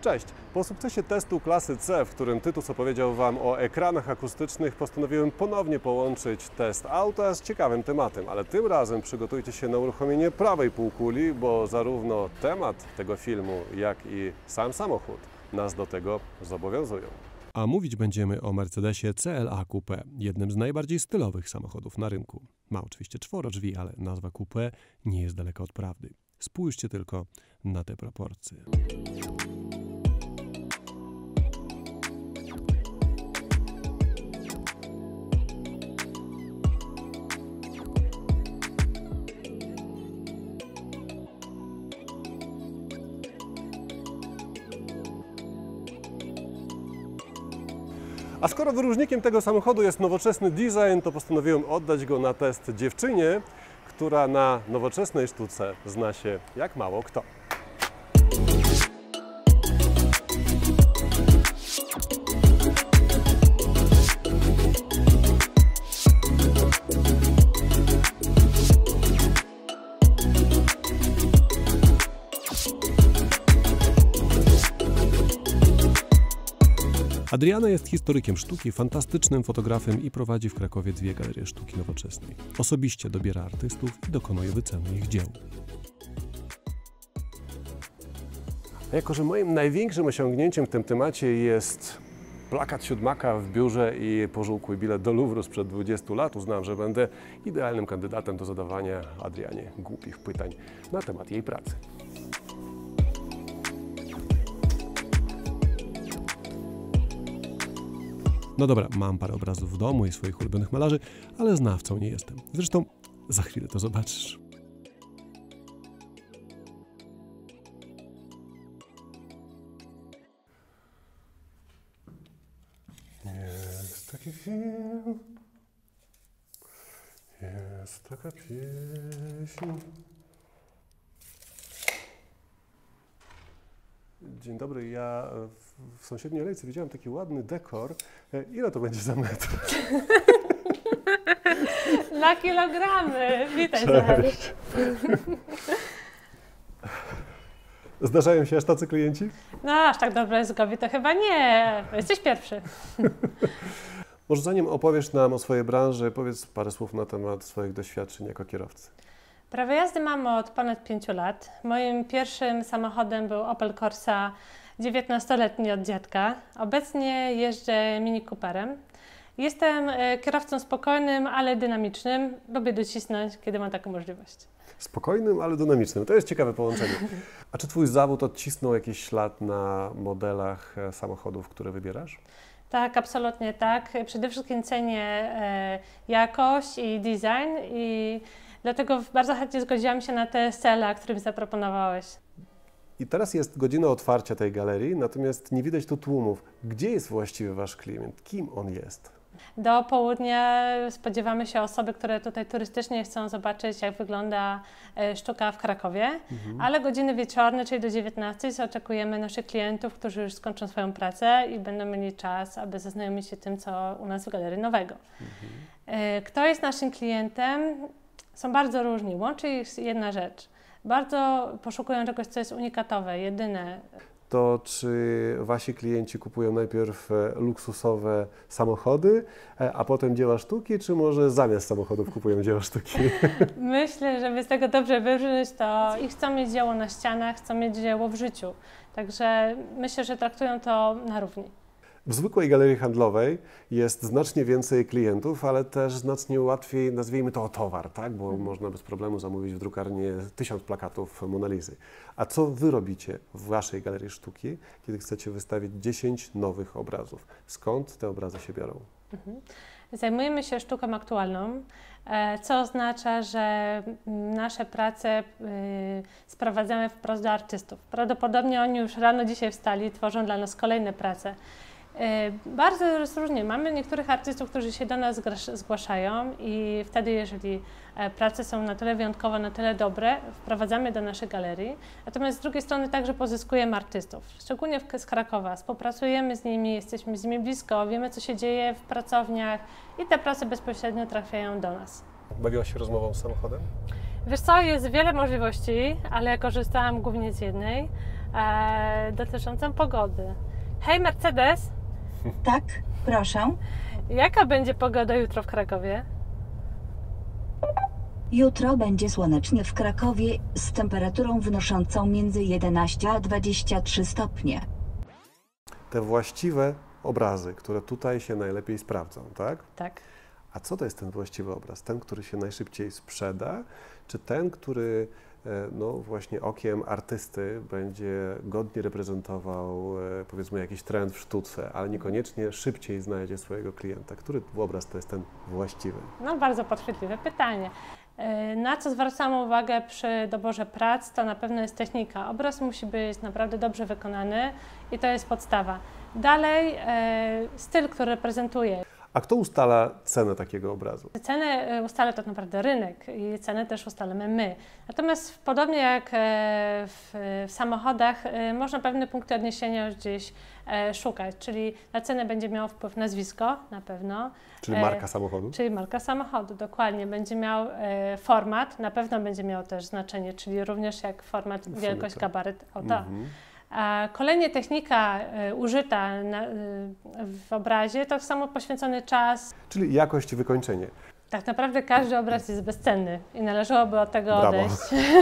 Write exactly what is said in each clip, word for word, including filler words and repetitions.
Cześć! Po sukcesie testu klasy C, w którym Tytus opowiedział Wam o ekranach akustycznych, postanowiłem ponownie połączyć test auta z ciekawym tematem, ale tym razem przygotujcie się na uruchomienie prawej półkuli, bo zarówno temat tego filmu, jak i sam samochód nas do tego zobowiązują. A mówić będziemy o Mercedesie C L A Coupé, jednym z najbardziej stylowych samochodów na rynku. Ma oczywiście czworo drzwi, ale nazwa Coupé nie jest daleka od prawdy. Spójrzcie tylko na te proporcje. A skoro wyróżnikiem tego samochodu jest nowoczesny design, to postanowiłem oddać go na test dziewczynie, która na nowoczesnej sztuce zna się jak mało kto. Adriana jest historykiem sztuki, fantastycznym fotografem i prowadzi w Krakowie dwie galerie sztuki nowoczesnej. Osobiście dobiera artystów i dokonuje wyceny ich dzieł. A jako że moim największym osiągnięciem w tym temacie jest plakat siódmaka w biurze i pożółkły bilet do Louvru sprzed dwudziestu lat, uznałem, że będę idealnym kandydatem do zadawania Adrianie głupich pytań na temat jej pracy. No dobra, mam parę obrazów w domu i swoich ulubionych malarzy, ale znawcą nie jestem. Zresztą za chwilę to zobaczysz. Jest taki film, jest taka pieśń. Dzień dobry, ja w sąsiedniej alejce widziałem taki ładny dekor. Ile to będzie za metr? Na kilogramy. Witaj, Cześć. Zdarzają się aż tacy klienci? No, aż tak dobrze językowi to chyba nie. Jesteś pierwszy. Może zanim opowiesz nam o swojej branży, powiedz parę słów na temat swoich doświadczeń jako kierowcy. Prawo jazdy mam od ponad pięciu lat. Moim pierwszym samochodem był Opel Corsa dziewiętnastoletni od dziadka. Obecnie jeżdżę Mini Cooperem. Jestem kierowcą spokojnym, ale dynamicznym. Lubię docisnąć, kiedy mam taką możliwość. Spokojnym, ale dynamicznym. To jest ciekawe połączenie. A czy Twój zawód odcisnął jakiś ślad na modelach samochodów, które wybierasz? Tak, absolutnie tak. Przede wszystkim cenię jakość i design i dlatego bardzo chętnie zgodziłam się na te C L A, który mi zaproponowałeś. I teraz jest godzina otwarcia tej galerii, natomiast nie widać tu tłumów. Gdzie jest właściwie Wasz klient? Kim on jest? Do południa spodziewamy się osoby, które tutaj turystycznie chcą zobaczyć, jak wygląda sztuka w Krakowie, mhm. ale godziny wieczorne, czyli do dziewiętnastej, oczekujemy naszych klientów, którzy już skończą swoją pracę i będą mieli czas, aby zaznajomić się tym, co u nas w galerii nowego. Mhm. Kto jest naszym klientem? Są bardzo różni. Łączy ich jedna rzecz. Bardzo poszukują czegoś, co jest unikatowe, jedyne. To czy Wasi klienci kupują najpierw luksusowe samochody, a potem dzieła sztuki, czy może zamiast samochodów kupują dzieła sztuki? Myślę, żeby z tego dobrze wybrzmieć, to i chcą mieć dzieło na ścianach, chcą mieć dzieło w życiu. Także myślę, że traktują to na równi. W zwykłej galerii handlowej jest znacznie więcej klientów, ale też znacznie łatwiej, nazwijmy to, o towar, tak? Bo hmm. można bez problemu zamówić w drukarni tysiąc plakatów Monalizy. A co Wy robicie w Waszej galerii sztuki, kiedy chcecie wystawić dziesięć nowych obrazów? Skąd te obrazy się biorą? Mhm. Zajmujemy się sztuką aktualną, co oznacza, że nasze prace sprowadzamy wprost do artystów. Prawdopodobnie oni już rano dzisiaj wstali, tworzą dla nas kolejne prace. Bardzo różnie. Mamy niektórych artystów, którzy się do nas zgłaszają i wtedy, jeżeli prace są na tyle wyjątkowe, na tyle dobre, wprowadzamy do naszej galerii. Natomiast z drugiej strony także pozyskujemy artystów, szczególnie z Krakowa. Współpracujemy z nimi, jesteśmy z nimi blisko, wiemy, co się dzieje w pracowniach i te prace bezpośrednio trafiają do nas. Bawiłaś się rozmową z samochodem? Wiesz co, jest wiele możliwości, ale korzystałam głównie z jednej. e, dotyczącą pogody. Hej Mercedes, Tak, proszę. jaka będzie pogoda jutro w Krakowie? Jutro będzie słonecznie w Krakowie z temperaturą wynoszącą między jedenaście a dwadzieścia trzy stopnie. Te właściwe obrazy, które tutaj się najlepiej sprawdzą, tak? Tak. A co to jest ten właściwy obraz? Ten, który się najszybciej sprzeda, czy ten, który e, no właśnie okiem artysty będzie godnie reprezentował e, powiedzmy jakiś trend w sztuce, ale niekoniecznie szybciej znajdzie swojego klienta? Który obraz to jest ten właściwy? No bardzo podchwytliwe pytanie. E, Na co zwracamy uwagę przy doborze prac, to na pewno jest technika. Obraz musi być naprawdę dobrze wykonany i to jest podstawa. Dalej e, styl, który reprezentuje. A kto ustala cenę takiego obrazu? Ceny e, ustala tak naprawdę rynek i cenę też ustalamy my. Natomiast podobnie jak e, w, w samochodach, e, można pewne punkty odniesienia już gdzieś e, szukać, czyli na cenę będzie miało wpływ nazwisko na pewno. Czyli e, marka samochodu? Czyli marka samochodu, dokładnie. Będzie miał e, format, na pewno będzie miał też znaczenie, czyli również jak format, sumie wielkość, tak. gabaryt auta. Mhm. A kolejnie technika e, użyta na, e, w obrazie to samo poświęcony czas. Czyli jakość i wykończenie. Tak naprawdę każdy obraz jest bezcenny i należałoby od tego Brawo. odejść.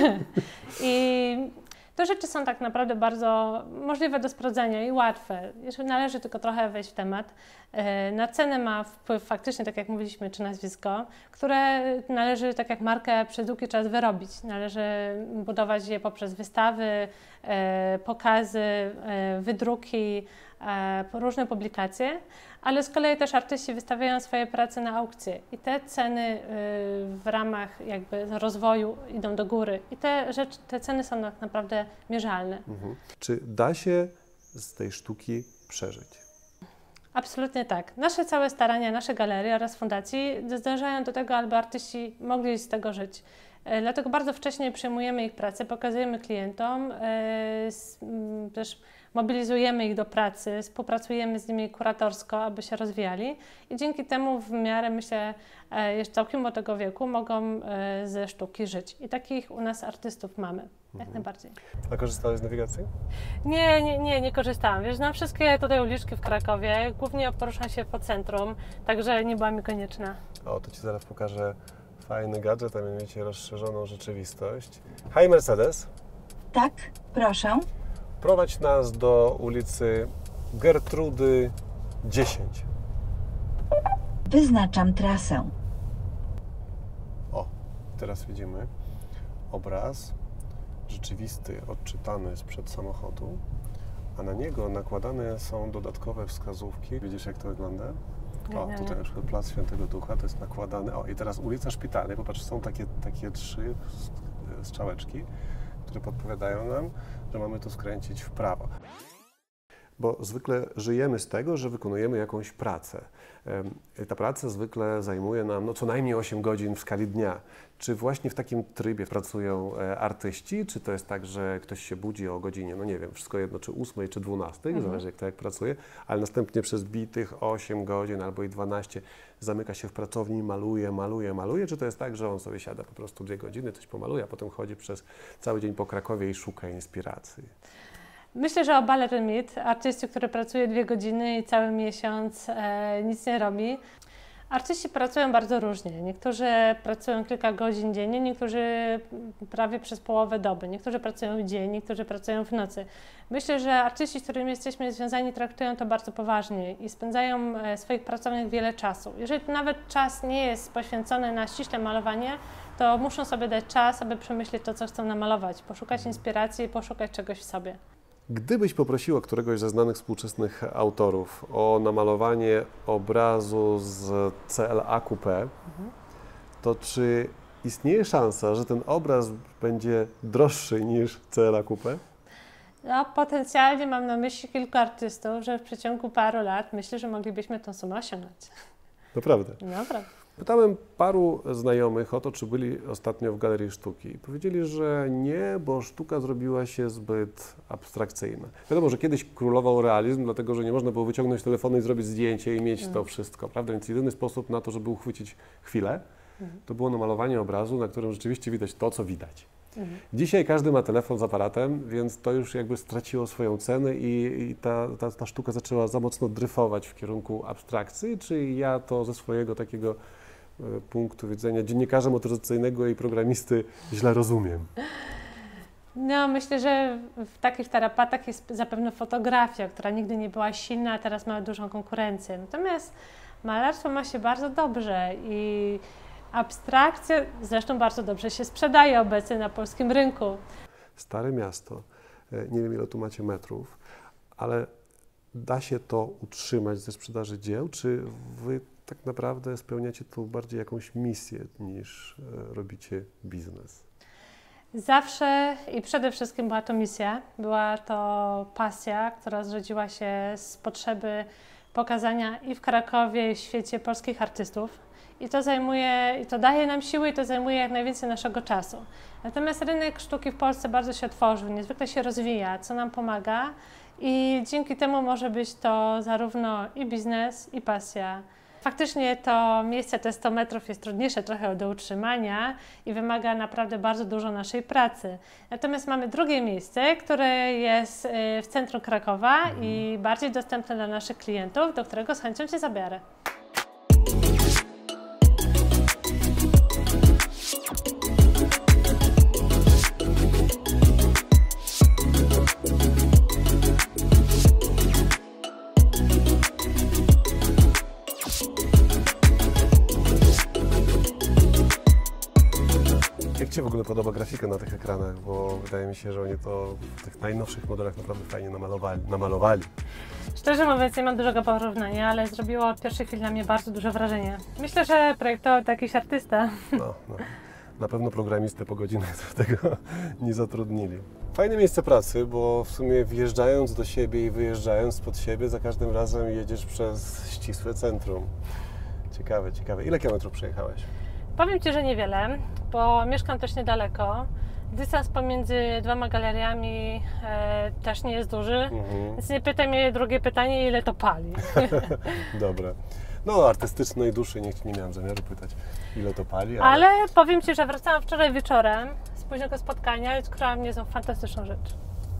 I te rzeczy są tak naprawdę bardzo możliwe do sprawdzenia i łatwe. Jeżeli należy tylko trochę wejść w temat. E, Na cenę ma wpływ faktycznie, tak jak mówiliśmy, czy nazwisko, które należy, tak jak markę, przez długi czas wyrobić. Należy budować je poprzez wystawy, e, pokazy, e, wydruki, e, różne publikacje, ale z kolei też artyści wystawiają swoje prace na aukcje i te ceny y, w ramach jakby rozwoju idą do góry i te rzeczy, te ceny są tak naprawdę mierzalne. Mhm. Czy da się z tej sztuki przeżyć? Absolutnie tak. Nasze całe starania, nasze galerie oraz fundacji zdążają do tego, aby artyści mogli z tego żyć. E, Dlatego bardzo wcześnie przyjmujemy ich pracę, pokazujemy klientom, e, s- m, też mobilizujemy ich do pracy, współpracujemy z nimi kuratorsko, aby się rozwijali i dzięki temu w miarę, myślę, e, jeszcze całkiem od tego wieku mogą e, ze sztuki żyć. I takich u nas artystów mamy, jak najbardziej. A korzystałeś z nawigacji? Nie, nie, nie, nie korzystałam. Wiesz, znam wszystkie tutaj uliczki w Krakowie, głównie poruszam się po centrum, także nie była mi konieczna. O, to Ci zaraz pokażę fajny gadżet, a mianowicie rozszerzoną rzeczywistość. Hej Mercedes, Tak, proszę. prowadź nas do ulicy Gertrudy dziesięć. Wyznaczam trasę. O, teraz widzimy obraz rzeczywisty, odczytany sprzed samochodu, a na niego nakładane są dodatkowe wskazówki. Widzisz, jak to wygląda? O, Genialnie. tutaj na przykład Plac Świętego Ducha, to jest nakładane. O, i teraz ulica Szpitalnej, popatrz, są takie, takie trzy strzałeczki, które podpowiadają nam, że mamy tu skręcić w prawo. Bo zwykle żyjemy z tego, że wykonujemy jakąś pracę. Em, Ta praca zwykle zajmuje nam no, co najmniej osiem godzin w skali dnia. Czy właśnie w takim trybie pracują e, artyści, czy to jest tak, że ktoś się budzi o godzinie, no nie wiem, wszystko jedno, czy ósmej, czy dwunastej, Mhm. zależy jak to jak pracuje, ale następnie przez bitych osiem godzin albo i dwanaście zamyka się w pracowni, maluje, maluje, maluje, czy to jest tak, że on sobie siada po prostu dwie godziny, coś pomaluje, a potem chodzi przez cały dzień po Krakowie i szuka inspiracji? Myślę, że obala ten mit. Artyści, który pracuje dwie godziny i cały miesiąc e, nic nie robi. Artyści pracują bardzo różnie. Niektórzy pracują kilka godzin dziennie, niektórzy prawie przez połowę doby, niektórzy pracują w dzień, niektórzy pracują w nocy. Myślę, że artyści, z którymi jesteśmy związani, traktują to bardzo poważnie i spędzają e, w swoich pracowniach wiele czasu. Jeżeli nawet czas nie jest poświęcony na ściśle malowanie, to muszą sobie dać czas, aby przemyśleć to, co chcą namalować, poszukać inspiracji, poszukać czegoś w sobie. Gdybyś poprosiła któregoś ze znanych współczesnych autorów o namalowanie obrazu z C L A Coupé, to czy istnieje szansa, że ten obraz będzie droższy niż C L A Coupé? No, potencjalnie mam na myśli kilku artystów, że w przeciągu paru lat myślę, że moglibyśmy tą sumę osiągnąć. Naprawdę. Naprawdę. Pytałem paru znajomych o to, czy byli ostatnio w Galerii Sztuki. Powiedzieli, że nie, bo sztuka zrobiła się zbyt abstrakcyjna. Wiadomo, że kiedyś królował realizm, dlatego że nie można było wyciągnąć telefonu i zrobić zdjęcie i mieć to wszystko, prawda? Więc jedyny sposób na to, żeby uchwycić chwilę, to było namalowanie obrazu, na którym rzeczywiście widać to, co widać. Mhm. Dzisiaj każdy ma telefon z aparatem, więc to już jakby straciło swoją cenę i, i ta, ta, ta sztuka zaczęła za mocno dryfować w kierunku abstrakcji, czy ja to ze swojego takiego e, punktu widzenia dziennikarza motoryzacyjnego i programisty źle rozumiem? No, myślę, że w takich tarapatach jest zapewne fotografia, która nigdy nie była silna, a teraz ma dużą konkurencję. Natomiast malarstwo ma się bardzo dobrze i abstrakcja zresztą bardzo dobrze się sprzedaje obecnie na polskim rynku. Stare miasto, e, nie wiem ile tu macie metrów, ale da się to utrzymać ze sprzedaży dzieł, czy wy tak naprawdę spełniacie tu bardziej jakąś misję niż e, robicie biznes? Zawsze i przede wszystkim była to misja, była to pasja, która zrodziła się z potrzeby pokazania i w Krakowie, i w świecie polskich artystów. I to zajmuje, i to daje nam siły, i to zajmuje jak najwięcej naszego czasu. Natomiast rynek sztuki w Polsce bardzo się otworzył, niezwykle się rozwija, co nam pomaga i dzięki temu może być to zarówno i biznes, i pasja. Faktycznie to miejsce, te sto metrów jest trudniejsze trochę do utrzymania i wymaga naprawdę bardzo dużo naszej pracy. Natomiast mamy drugie miejsce, które jest w centrum Krakowa mhm. i bardziej dostępne dla naszych klientów, do którego z chęcią Cię zabiorę. Jak Ci w ogóle podoba grafika na tych ekranach? Bo wydaje mi się, że oni to w tych najnowszych modelach naprawdę fajnie namalowali. namalowali. Szczerze mówiąc, nie mam dużego porównania, ale zrobiło od pierwszej chwili na mnie bardzo duże wrażenie. Myślę, że projektował to jakiś artysta. No, no. Na pewno programistę po godzinach do tego nie zatrudnili. Fajne miejsce pracy, bo w sumie wjeżdżając do siebie i wyjeżdżając spod siebie, za każdym razem jedziesz przez ścisłe centrum. Ciekawe, ciekawe. Ile kilometrów przejechałeś? Powiem Ci, że niewiele, bo mieszkam też niedaleko. Dystans pomiędzy dwoma galeriami e, też nie jest duży, mhm. więc nie pytaj mnie drugie pytanie, ile to pali. Dobra. No, artystycznej duszy nie, nie miałem zamiaru pytać, ile to pali. Ale... ale powiem Ci, że wracałam wczoraj wieczorem z późnego spotkania i odkryłam niezłą fantastyczną rzecz.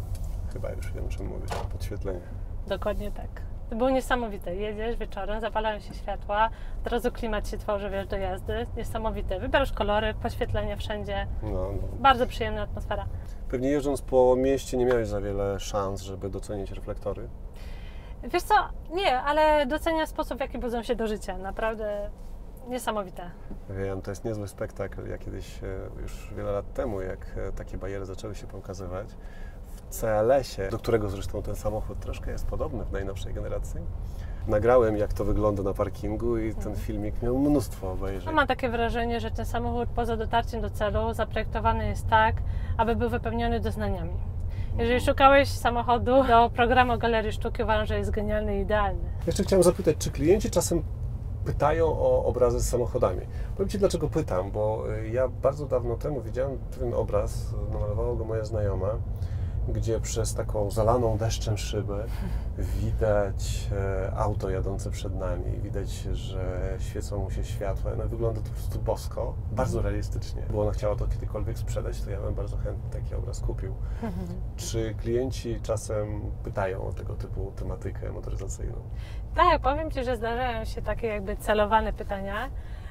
Chyba już wiem, o czym mówisz. Podświetlenie. Dokładnie tak. To było niesamowite. Jedziesz wieczorem, zapalają się światła, od razu klimat się tworzy, wiesz, do jazdy. Niesamowite. Wybierasz kolory, podświetlenie wszędzie. No, no. Bardzo przyjemna atmosfera. Pewnie jeżdżąc po mieście nie miałeś za wiele szans, żeby docenić reflektory? Wiesz co? Nie, ale doceniam sposób, w jaki budzą się do życia. Naprawdę niesamowite. Wiem, to jest niezły spektakl. Ja kiedyś, już wiele lat temu, jak takie bajery zaczęły się pokazywać, w C L S-ie, do którego zresztą ten samochód troszkę jest podobny w najnowszej generacji, nagrałem, jak to wygląda na parkingu i ten filmik miał mnóstwo obejrzeń. No, mam takie wrażenie, że ten samochód poza dotarciem do celu zaprojektowany jest tak, aby był wypełniony doznaniami. Jeżeli szukałeś samochodu do programu Galerii Sztuki, uważam, że jest genialny i idealny. Jeszcze chciałem zapytać, czy klienci czasem pytają o obrazy z samochodami? Powiem Ci, dlaczego pytam, bo ja bardzo dawno temu widziałem ten obraz, namalowała go moja znajoma, gdzie przez taką zalaną deszczem szybę widać e, auto jadące przed nami. Widać, że świecą mu się światła. No, wygląda to po prostu bosko, bardzo realistycznie. Bo ona chciała to kiedykolwiek sprzedać, to ja bym bardzo chętnie taki obraz kupił. Mhm. Czy klienci czasem pytają o tego typu tematykę motoryzacyjną? Tak, powiem Ci, że zdarzają się takie jakby celowane pytania,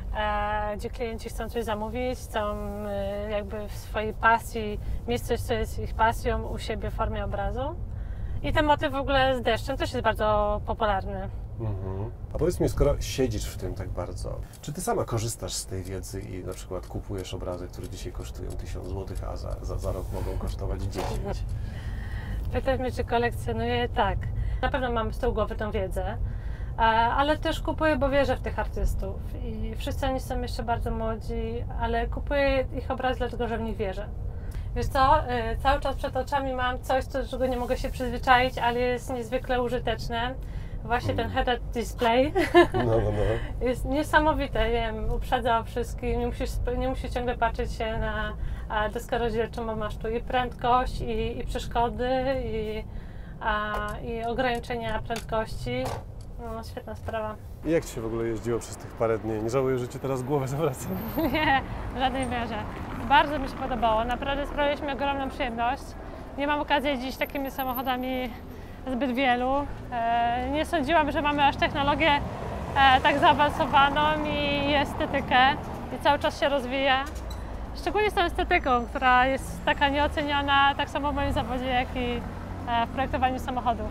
e, gdzie klienci chcą coś zamówić, chcą e, jakby w swojej pasji mieć coś, co jest ich pasją u siebie w formie obrazu. I ten motyw w ogóle z deszczem też jest bardzo popularny. Mhm. A powiedz mi, skoro siedzisz w tym tak bardzo, czy Ty sama korzystasz z tej wiedzy i na przykład kupujesz obrazy, które dzisiaj kosztują tysiąc złotych, a za, za, za rok mogą kosztować dziesięć? Pytasz mnie, czy kolekcjonuję? Tak. Na pewno mam z tyłu głowy tą wiedzę, ale też kupuję, bo wierzę w tych artystów. I wszyscy oni są jeszcze bardzo młodzi, ale kupuję ich obraz dlatego, że w nich wierzę. Wiesz co, cały czas przed oczami mam coś, do czego nie mogę się przyzwyczaić, ale jest niezwykle użyteczne. Właśnie ten head-up display no, no, no. jest niesamowite, wiem, uprzedza o wszystkim, nie musisz, nie musisz ciągle patrzeć się na deskę rozdzielczą, bo masz tu i prędkość, i, i przeszkody, i, a, i ograniczenia prędkości. No, świetna sprawa. I jak Ci się w ogóle jeździło przez tych parę dni? Nie żałuję, że Ci teraz głowę zawracam? Nie, w żadnej mierze. Bardzo mi się podobało, naprawdę sprawiliśmy ogromną przyjemność. Nie mam okazji jeździć takimi samochodami zbyt wielu. E, nie sądziłam, że mamy aż technologię e, tak zaawansowaną i estetykę i cały czas się rozwija. Szczególnie z tą estetyką, która jest taka nieoceniona, tak samo w moim zawodzie, jak i e, w projektowaniu samochodów.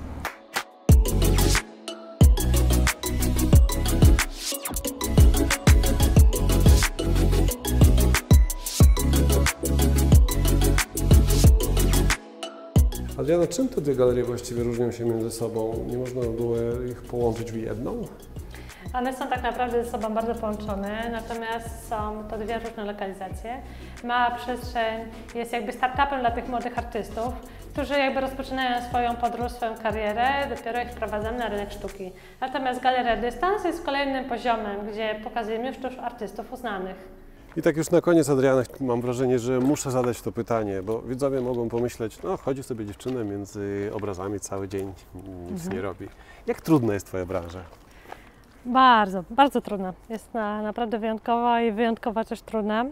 Adriana, czym te dwie galerie właściwie różnią się między sobą? Nie można było ich połączyć w jedną? One są tak naprawdę ze sobą bardzo połączone, natomiast są to dwie różne lokalizacje. Mała przestrzeń jest jakby startupem dla tych młodych artystów, którzy jakby rozpoczynają swoją podróż, swoją karierę, dopiero ich wprowadzamy na rynek sztuki. Natomiast Galeria Dystans jest kolejnym poziomem, gdzie pokazujemy już też artystów uznanych. I tak już na koniec, Adriana, mam wrażenie, że muszę zadać to pytanie, bo widzowie mogą pomyśleć, no chodzi sobie dziewczyna między obrazami cały dzień, nic Mhm. nie robi. Jak trudna jest Twoja branża? Bardzo, bardzo trudna. Jest na, naprawdę wyjątkowa i wyjątkowo też trudna.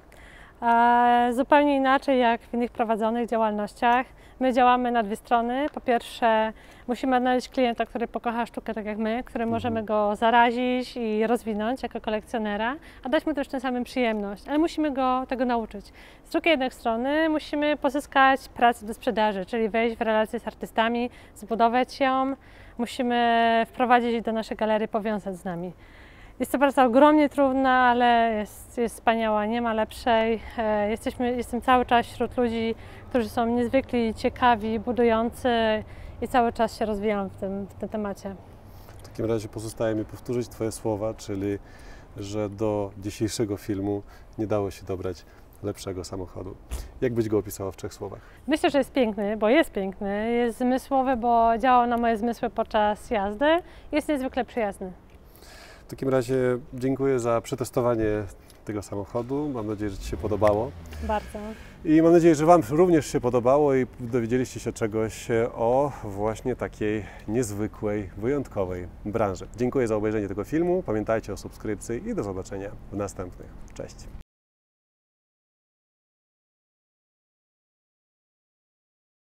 E, zupełnie inaczej jak w innych prowadzonych działalnościach. My działamy na dwie strony. Po pierwsze, musimy odnaleźć klienta, który pokocha sztukę tak jak my, który możemy go zarazić i rozwinąć jako kolekcjonera, a dać mu też tym samym przyjemność, ale musimy go tego nauczyć. Z drugiej jednak strony musimy pozyskać pracę do sprzedaży, czyli wejść w relacje z artystami, zbudować ją, musimy wprowadzić ich do naszej galerii, powiązać z nami. Jest to praca ogromnie trudna, ale jest, jest wspaniała, nie ma lepszej. E, Jesteśmy, jestem cały czas wśród ludzi, którzy są niezwykle ciekawi, budujący i cały czas się rozwijam w tym, w tym temacie. W takim razie pozostaje mi powtórzyć Twoje słowa, czyli że do dzisiejszego filmu nie dało się dobrać lepszego samochodu. Jak byś go opisała w trzech słowach? Myślę, że jest piękny, bo jest piękny, jest zmysłowy, bo działał na moje zmysły podczas jazdy, jest niezwykle przyjazny. W takim razie dziękuję za przetestowanie tego samochodu. Mam nadzieję, że Ci się podobało. Bardzo. I mam nadzieję, że Wam również się podobało i dowiedzieliście się czegoś o właśnie takiej niezwykłej, wyjątkowej branży. Dziękuję za obejrzenie tego filmu. Pamiętajcie o subskrypcji i do zobaczenia w następnych. Cześć!